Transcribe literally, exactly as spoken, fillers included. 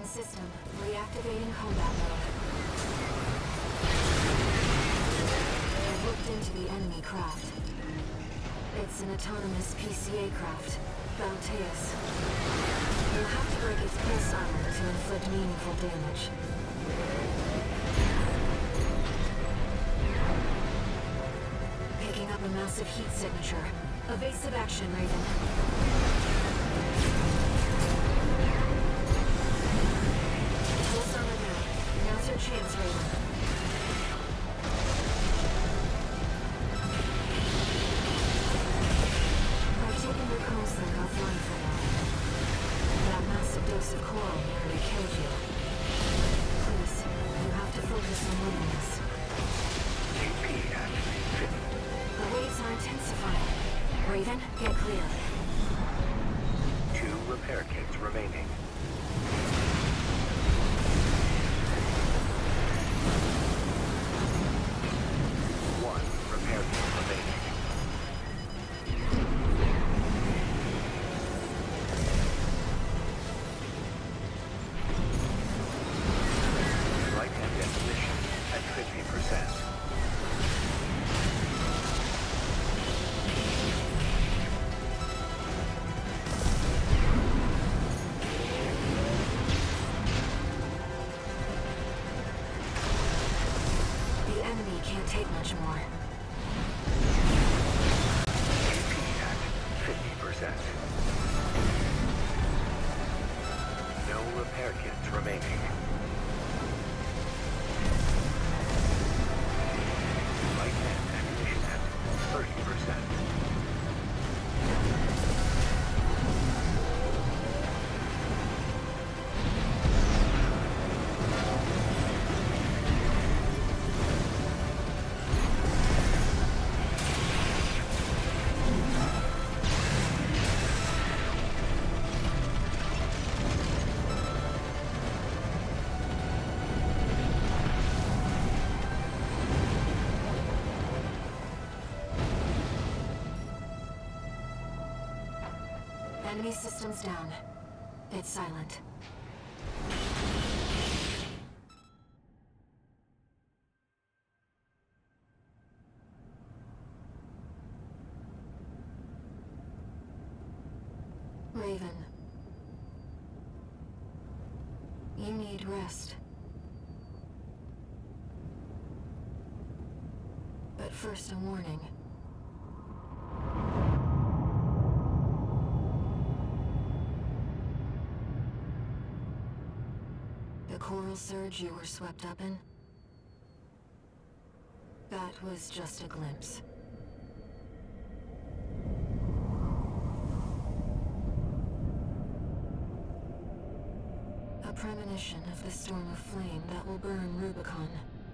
system. Reactivating combat mode. I've looked into the enemy craft. It's an autonomous P C A craft, Balteus. You'll have to break its pulse armor to inflict meaningful damage. Picking up a massive heat signature. Evasive action, Raven. Pulse armor down. Now's your chance, Raven. I've taken your comms-link offline for now. That massive dose of coral nearly killed you. Please, you have to focus on winning this. A P activated. The waves are intensifying. Raven, get clear. Two repair kits remaining. One repair kit remaining. Right-hand ignition at fifty percent. Can't take much more. A P at fifty percent. No repair kits remaining. Right-hand ignition at thirty percent. Enemy systems down. It's silent. Raven. You need rest. But first, a warning. The coral surge you were swept up in? That was just a glimpse. A premonition of the storm of flame that will burn Rubicon.